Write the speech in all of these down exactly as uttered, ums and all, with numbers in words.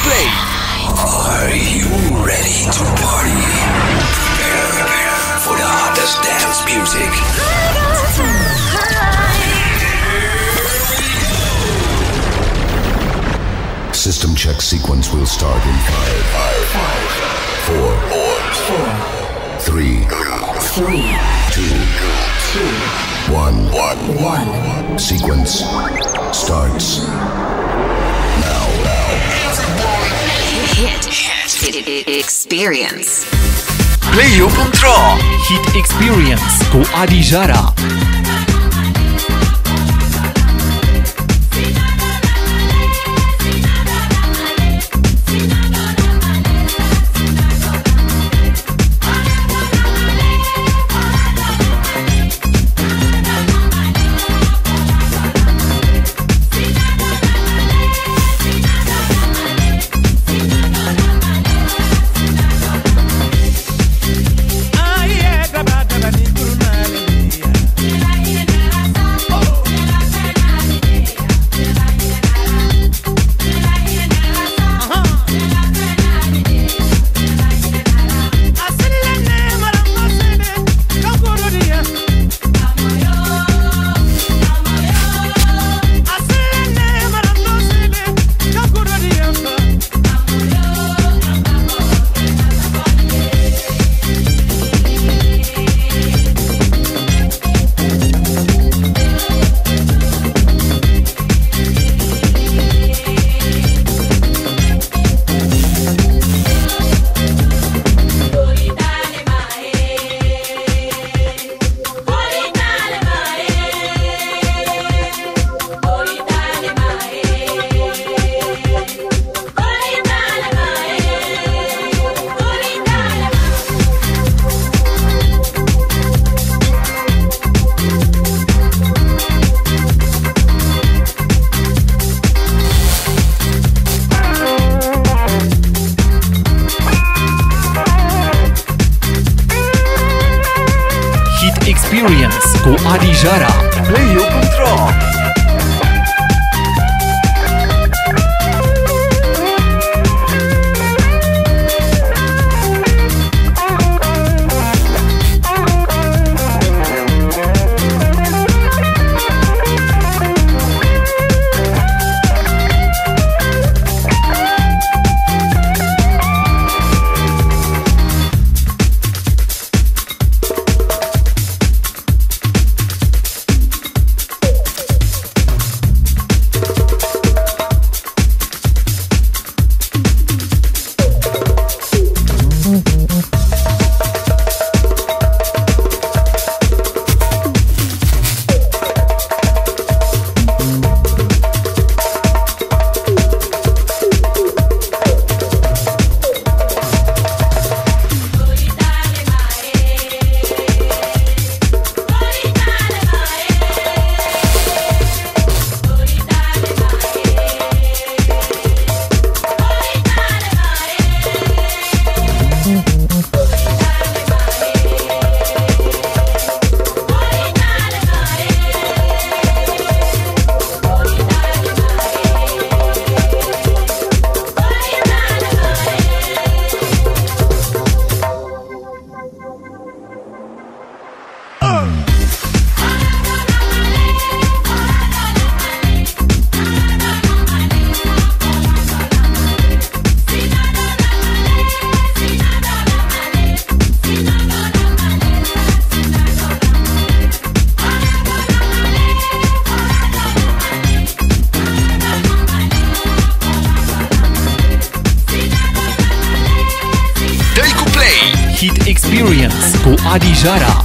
Play. Are you ready to party? Prepare for the hottest dance music. System check sequence will start in five, five, five, four, four, four, three, three, two, two, one, one, one. Sequence starts now. Now. Hit, hit Experience. Play-ul punct ro. Hit Experience cu Adi Jara. Experience cu Adi Jara. Play-ul punct ro. Hit Experience cu Adi Jara.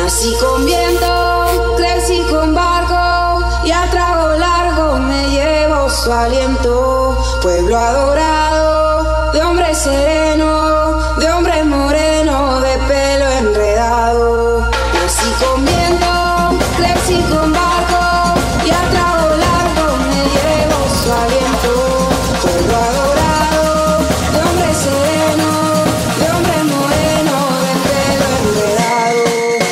Nací con viento, crecí con barco y a trago largo me llevo su aliento. Pueblo adorado, de hombre sereno, de hombre moreno, de pelo enredado. Nací con viento, crecí con barco y a trago largo me llevo su aliento. Pueblo adorado, de hombre sereno, de hombre moreno, de pelo enredado.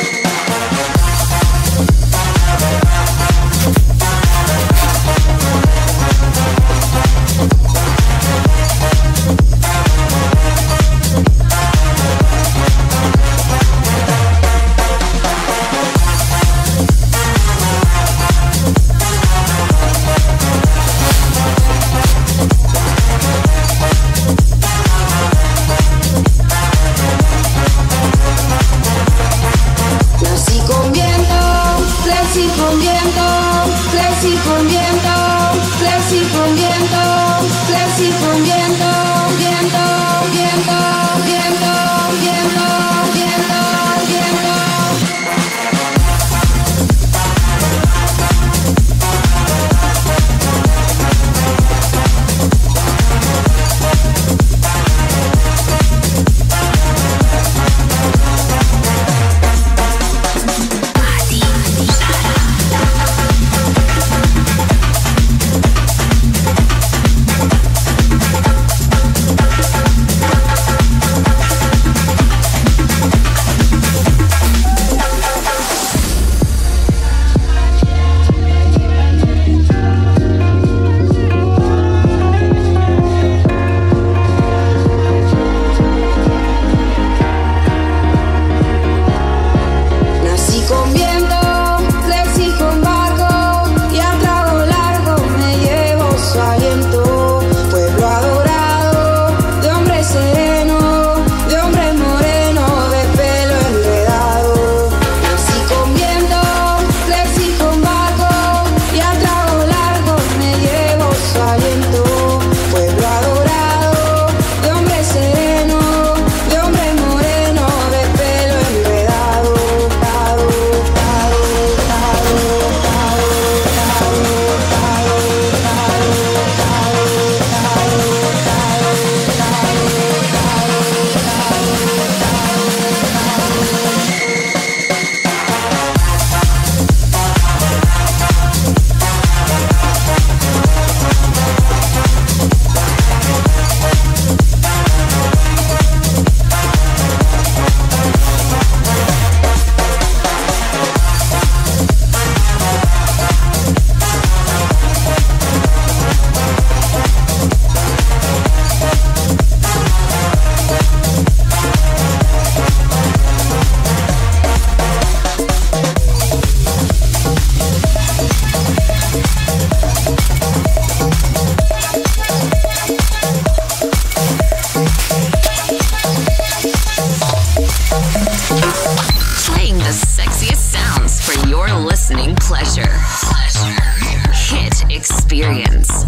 Nací con viento, crecí con viento, crecí con viento, crecí con viento, crecí con viento, viento, viento, viento, viento, viento, viento. Nací con viento, crecí con barco y a trago largo me llevo su aliento. Pueblo adorado, de hombre sereno, de hombre moreno, de pelo enredado. Nací con viento, crecí con barco y a trago largo me llevo su aliento. Pueblo adorado, de hombre sereno, de hombre moreno, de pelo enredado. Playing the sexiest sounds for your listening pleasure. Hit Experience.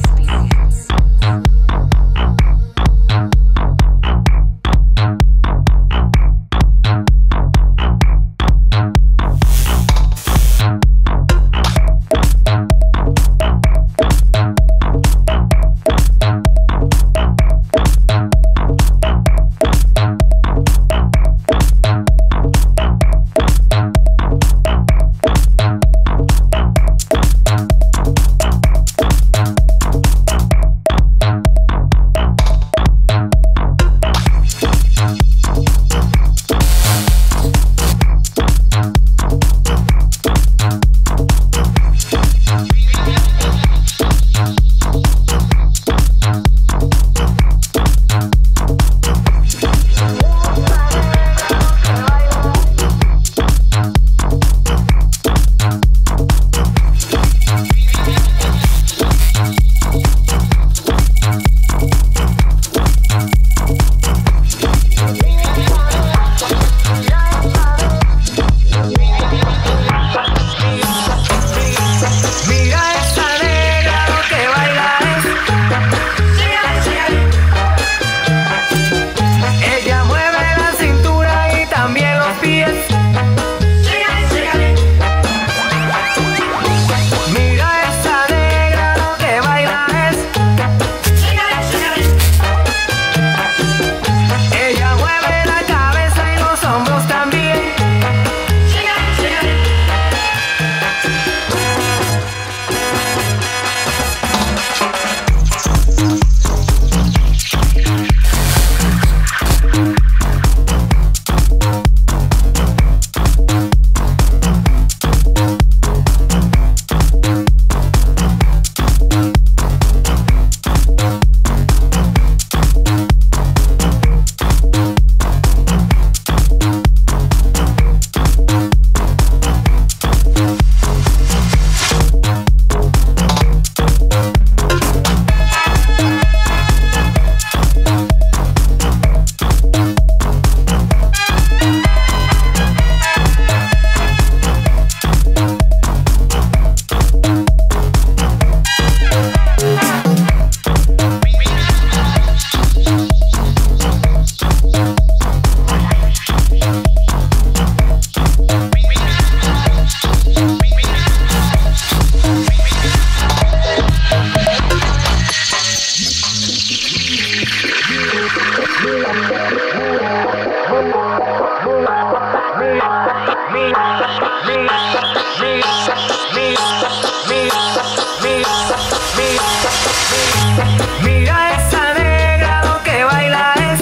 Mira esa negra, lo que baila es.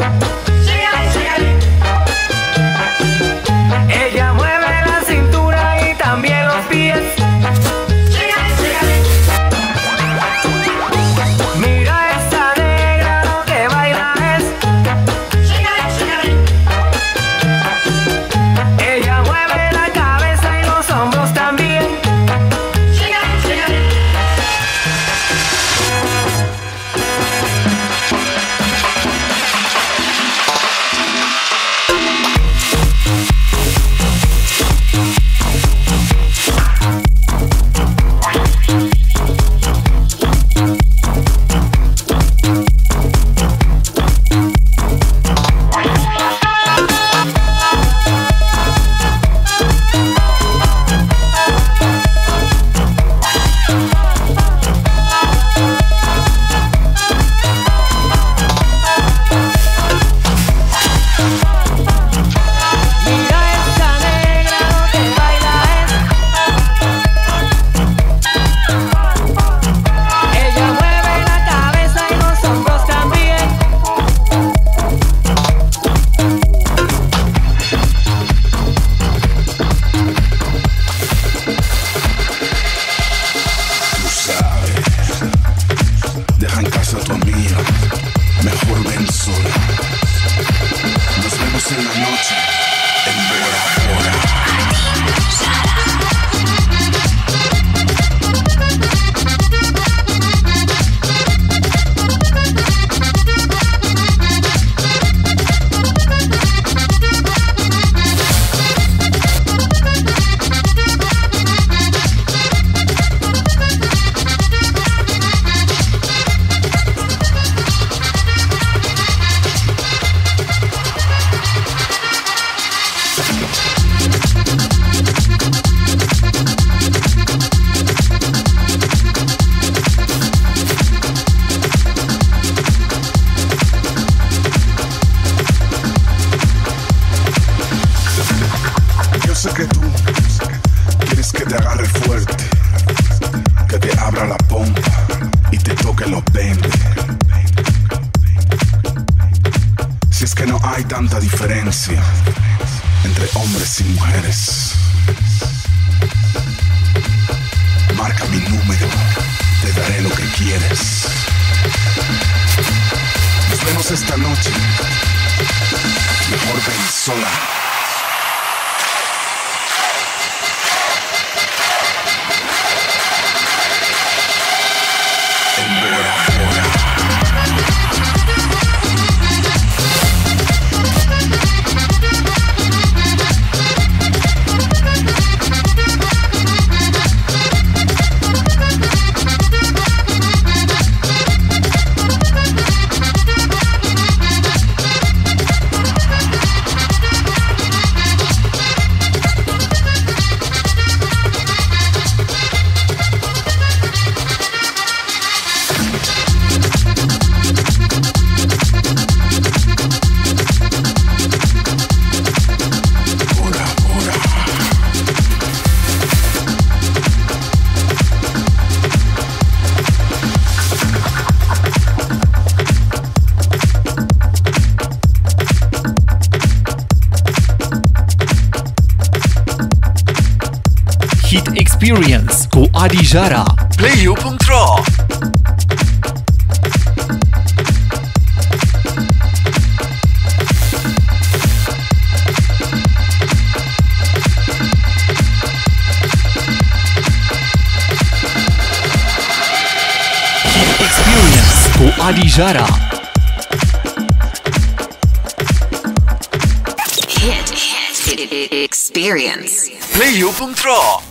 Ella mueve la cintura y también los pies. Mira esa negra, lo que baila es. Ella mueve la cabeza y los hombros también. En la noche, en Bora Bora. Sé que tú quieres que te agarre fuerte, que te abra la pompa y te toque los veinte. Si es que no hay tanta diferencia entre hombres y mujeres, marca mi número, te daré lo que quieres. Nos vemos esta noche, mejor ven sola. Hit Experience cu Adi Jara. Play U punct ro. Hit Experience cu Adi Jara. Hit, hit, hit experience. Play U punct ro.